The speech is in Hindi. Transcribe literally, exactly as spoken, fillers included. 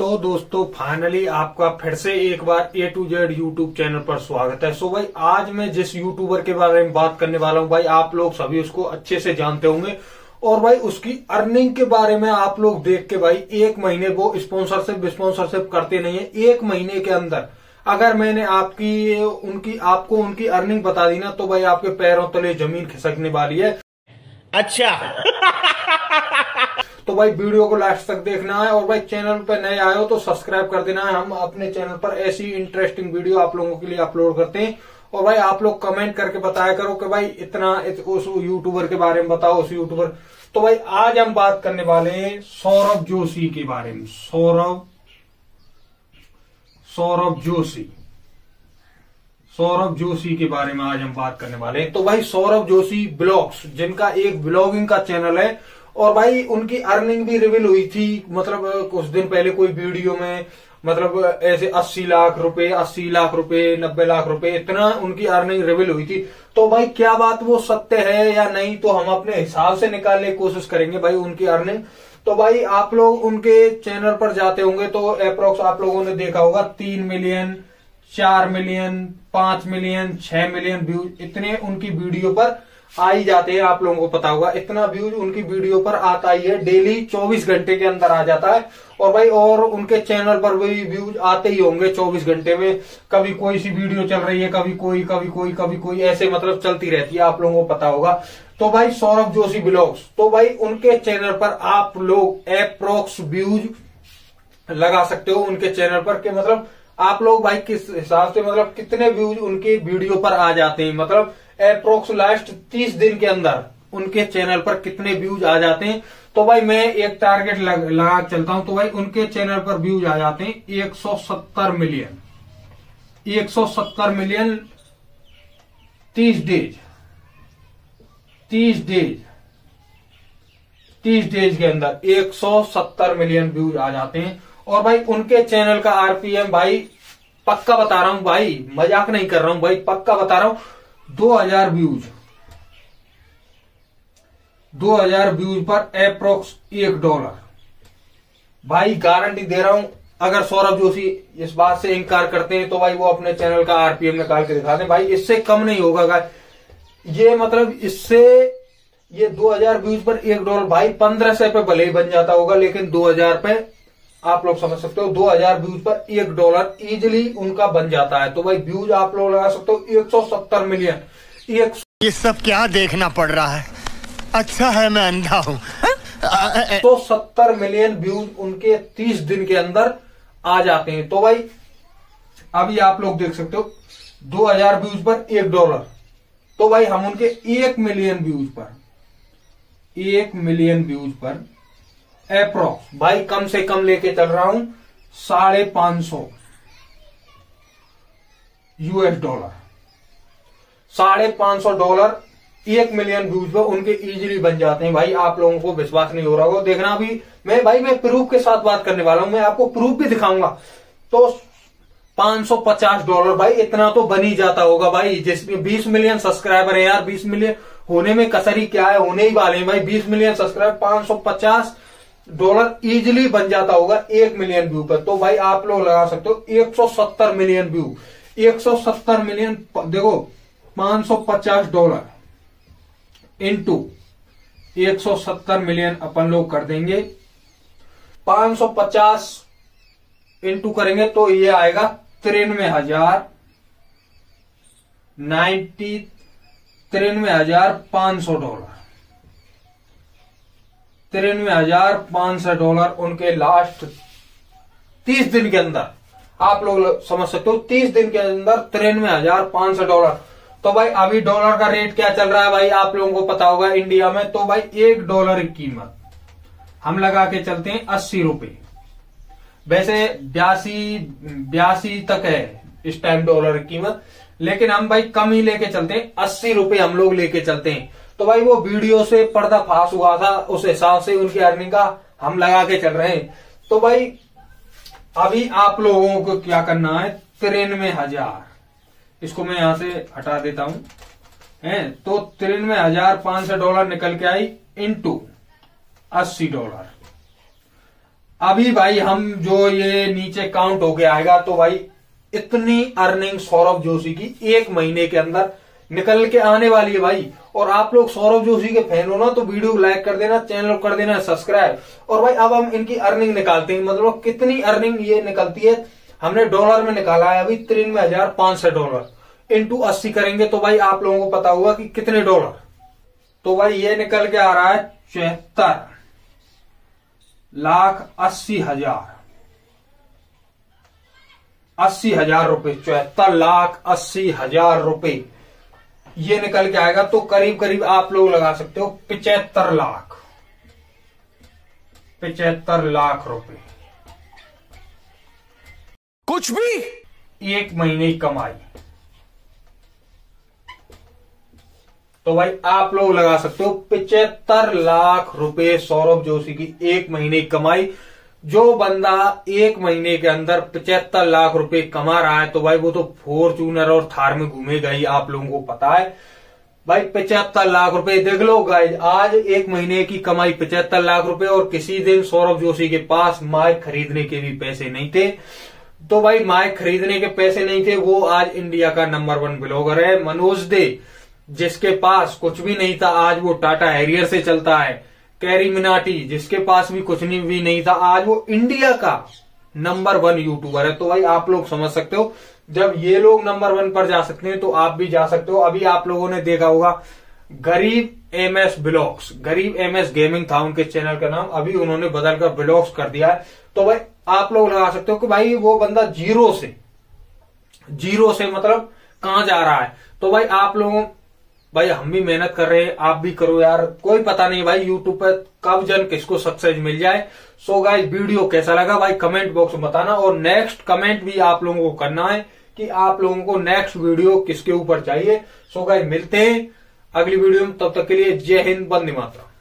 तो दोस्तों फाइनली आपका फिर से एक बार A to Z YouTube channel पर स्वागत है। सो भाई आज मैं जिस यूट्यूबर के बारे में बात करने वाला हूं भाई आप लोग सभी उसको अच्छे से जानते होंगे और भाई उसकी अर्निंग के बारे में आप लोग देख के भाई एक महीने वो स्पॉन्सरशिप स्पॉन्सरशिप करते नहीं है। एक महीने के अंदर अगर मैंने आपकी उनकी आपको उनकी अर्निंग बता दी ना तो भाई आपके पैरों तले जमीन खिसकने वाली है। अच्छा तो भाई वीडियो को लास्ट तक देखना है और भाई चैनल पे नए आए हो तो सब्सक्राइब कर देना है। हम अपने चैनल पर ऐसी इंटरेस्टिंग वीडियो आप लोगों के लिए अपलोड करते हैं और भाई आप लोग कमेंट करके बताया करो कि भाई इतना इत, उस यूट्यूबर के बारे में बताओ उस यूट्यूबर। तो भाई आज हम बात करने वाले हैं सौरभ जोशी के बारे में। सौरभ सौरभ जोशी सौरभ जोशी के बारे में आज हम बात करने वाले हैं। तो भाई सौरभ जोशी ब्लॉग्स जिनका एक ब्लॉगिंग का चैनल है और भाई उनकी अर्निंग भी रिवील हुई थी मतलब कुछ दिन पहले कोई वीडियो में मतलब ऐसे अस्सी लाख रुपए अस्सी लाख रुपए नब्बे लाख रुपए इतना उनकी अर्निंग रिवील हुई थी। तो भाई क्या बात वो सत्य है या नहीं तो हम अपने हिसाब से निकालने की कोशिश करेंगे भाई उनकी अर्निंग। तो भाई आप लोग उनके चैनल पर जाते होंगे तो अप्रोक्स आप लोगों ने देखा होगा तीन मिलियन चार मिलियन पांच मिलियन छह मिलियन व्यूज इतने उनकी वीडियो पर आ ही जाते हैं। आप लोगों को पता होगा इतना व्यूज उनकी वीडियो पर आता ही है, डेली चौबीस घंटे के अंदर आ जाता है। और भाई और उनके चैनल पर भी व्यूज आते ही होंगे चौबीस घंटे में। कभी कोई सी वीडियो चल रही है कभी कोई कभी कोई कभी कोई ऐसे मतलब चलती रहती है, आप लोगों को पता होगा। तो भाई सौरभ जोशी ब्लॉग्स तो भाई उनके चैनल पर आप लोग एप्रोक्स व्यूज लगा सकते हो उनके चैनल पर के मतलब आप लोग भाई किस हिसाब से मतलब कितने व्यूज उनके वीडियो पर आ जाते हैं मतलब अप्रोक्स लास्ट तीस दिन के अंदर उनके चैनल पर कितने व्यूज आ जाते हैं। तो भाई मैं एक टारगेट लग, लगा चलता हूं तो भाई उनके चैनल पर व्यूज आ जाते हैं एक सौ सत्तर मिलियन एक सौ सत्तर मिलियन तीस डेज तीस डेज तीस डेज के अंदर एक सौ सत्तर मिलियन व्यूज आ जाते हैं। और भाई उनके चैनल का आरपीएम भाई पक्का बता रहा हूं भाई मजाक नहीं कर रहा हूं भाई पक्का बता रहा हूं दो हजार व्यूज दो हजार व्यूज पर अप्रोक्स एक डॉलर भाई गारंटी दे रहा हूं। अगर सौरभ जोशी इस बात से इंकार करते हैं तो भाई वो अपने चैनल का आरपीएम निकाल के दिखा दें भाई इससे कम नहीं होगा। ये मतलब इससे ये दो हजार व्यूज पर एक डॉलर भाई पंद्रह सौ पे भले ही बन जाता होगा लेकिन दो हजार पे आप लोग समझ सकते हो दो हजार व्यूज पर एक डॉलर इजिली उनका बन जाता है। तो भाई व्यूज आप लोग लगा सकते हो एक सौ सत्तर मिलियन एक ये सब क्या देखना पड़ रहा है। अच्छा है मैं अंधा हूं। एक सौ सत्तर मिलियन व्यूज उनके तीस दिन के अंदर आ जाते हैं। तो भाई अभी आप लोग देख सकते हो दो हजार व्यूज पर एक डॉलर। तो भाई हम उनके एक मिलियन व्यूज पर एक मिलियन व्यूज पर अप्रोक्स भाई कम से कम लेके चल रहा हूं साढ़े पांच सौ यूएस डॉलर साढ़े पांच सौ डॉलर एक मिलियन व्यूज पर उनके इजीली बन जाते हैं। भाई आप लोगों को विश्वास नहीं हो रहा होगा देखना भी मैं भाई मैं प्रूफ के साथ बात करने वाला हूं, मैं आपको प्रूफ भी दिखाऊंगा। तो पांच सौ पचास डॉलर भाई इतना तो बन ही जाता होगा भाई जिसमें बीस मिलियन सब्सक्राइबर है यार। बीस मिलियन होने में कसरी क्या है, होने ही वाले हैं भाई बीस मिलियन सब्सक्राइबर पांच सौ पचास डॉलर इजिली बन जाता होगा एक मिलियन व्यू पर। तो भाई आप लोग लगा सकते हो एक सौ सत्तर मिलियन व्यू एक सौ सत्तर मिलियन देखो पांच सौ पचास डॉलर इंटू एक सौ सत्तर मिलियन अपन लोग कर देंगे पांच सौ पचास इंटू करेंगे तो ये आएगा तिरानवे हजार नाइन्टी तिरानवे हजार पांच सौ डॉलर तिरानवे हजार पांच सौ डॉलर उनके लास्ट तीस दिन के अंदर आप लोग समझ सकते हो तीस दिन के अंदर तिरानवे हजार पांच सौ डॉलर। तो भाई अभी डॉलर का रेट क्या चल रहा है भाई आप लोगों को पता होगा इंडिया में। तो भाई एक डॉलर की कीमत हम लगा के चलते हैं अस्सी रुपए वैसे बयासी बयासी तक है इस टाइम डॉलर की कीमत लेकिन हम भाई कम ही लेके चलते हैं अस्सी रुपए हम लोग लेके चलते हैं। तो भाई वो वीडियो से पर्दाफाश हुआ था उस हिसाब से उनकी अर्निंग का हम लगा के चल रहे हैं। तो भाई अभी आप लोगों को क्या करना है तिरानवे हजार इसको मैं यहां से हटा देता हूं है तो तिरानवे हजार पांच सौ डॉलर निकल के आई इंटू अस्सी डॉलर अभी भाई हम जो ये नीचे काउंट होके आएगा तो भाई इतनी अर्निंग सौरभ जोशी की एक महीने के अंदर निकल के आने वाली है भाई। और आप लोग सौरभ जोशी के फैन हो ना तो वीडियो लाइक कर देना, चैनल कर देना सब्सक्राइब। और भाई अब हम इनकी अर्निंग निकालते हैं, मतलब कितनी अर्निंग ये निकलती है। हमने डॉलर में निकाला है अभी तिरानवे हजार पांच सौ डॉलर इंटू अस्सी करेंगे तो भाई आप लोगों को पता होगा कि कितने डॉलर। तो भाई ये निकल के आ रहा है चौहत्तर लाख अस्सी हजार अस्सी हजार रुपए चौहत्तर लाख अस्सी हजार रुपए ये निकल के आएगा। तो करीब करीब आप लोग लगा सकते हो पिचहत्तर लाख पिचहत्तर लाख रुपए कुछ भी एक महीने की कमाई। तो भाई आप लोग लगा सकते हो पिचहत्तर लाख रुपए सौरभ जोशी की एक महीने की कमाई। जो बंदा एक महीने के अंदर पिचहत्तर लाख रुपए कमा रहा है तो भाई वो तो फॉर्च्यूनर और थार में घूमेगा ही, आप लोगों को पता है भाई। पिचहत्तर लाख रुपए देख लो गाइस, आज एक महीने की कमाई पिचहत्तर लाख रुपए। और किसी दिन सौरभ जोशी के पास माइक खरीदने के भी पैसे नहीं थे। तो भाई माइक खरीदने के पैसे नहीं थे, वो आज इंडिया का नंबर वन ब्लॉगर है। मनोज दे जिसके पास कुछ भी नहीं था आज वो टाटा हैरियर से चलता है। कैरी मिनाटी जिसके पास भी कुछ नहीं भी नहीं था आज वो इंडिया का नंबर वन यूट्यूबर है। तो भाई आप लोग समझ सकते हो जब ये लोग नंबर वन पर जा सकते हैं तो आप भी जा सकते हो। अभी आप लोगों ने देखा होगा गरीब एम एस ब्लॉग्स, गरीब एम एस गेमिंग था उनके चैनल का नाम, अभी उन्होंने बदलकर ब्लॉग्स कर दिया है। तो भाई आप लोग लगा सकते हो कि भाई वो बंदा जीरो से जीरो से मतलब कहां जा रहा है। तो भाई आप लोगों भाई हम भी मेहनत कर रहे हैं, आप भी करो यार, कोई पता नहीं भाई यूट्यूब पर कब जन किसको सक्सेस मिल जाए। सो गाइस वीडियो कैसा लगा भाई कमेंट बॉक्स में बताना। और नेक्स्ट कमेंट भी आप लोगों को करना है कि आप लोगों को नेक्स्ट वीडियो किसके ऊपर चाहिए। सो गाइस मिलते हैं अगली वीडियो में, तब तक के लिए जय हिंद, वंदे मातरम।